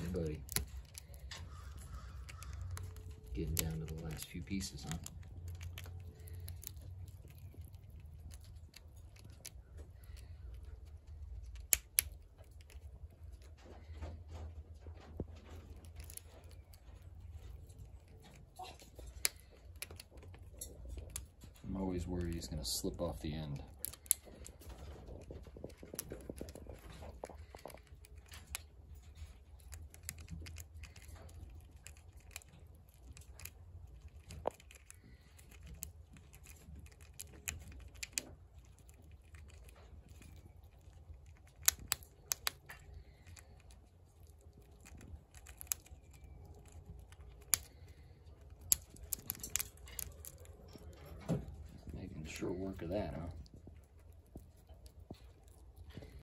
right, buddy. Getting down to the last few pieces, huh? I'm always worried he's going to slip off the end. Making short work of that, huh?